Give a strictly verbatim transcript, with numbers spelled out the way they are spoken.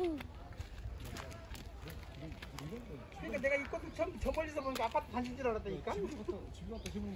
그러니까 내가 이 꽃을 처음 저 멀리서 보니까 아파트 단지인 줄 알았다니까.